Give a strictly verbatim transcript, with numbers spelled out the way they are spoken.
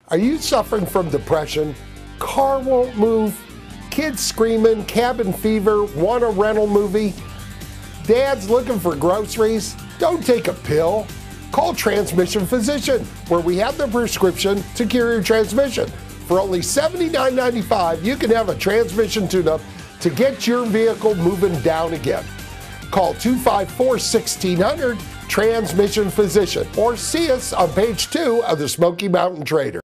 Are you suffering from depression? Car won't move? Kids screaming? Cabin fever? Want a rental movie? Dad's looking for groceries? Don't take a pill. Call Transmission Physician, where we have the prescription to cure your transmission. For only seventy-nine ninety-five, you can have a transmission tune-up to get your vehicle moving down again. Call two five four, one six zero zero, Transmission Physician, or see us on page two of the Smoky Mountain Trader.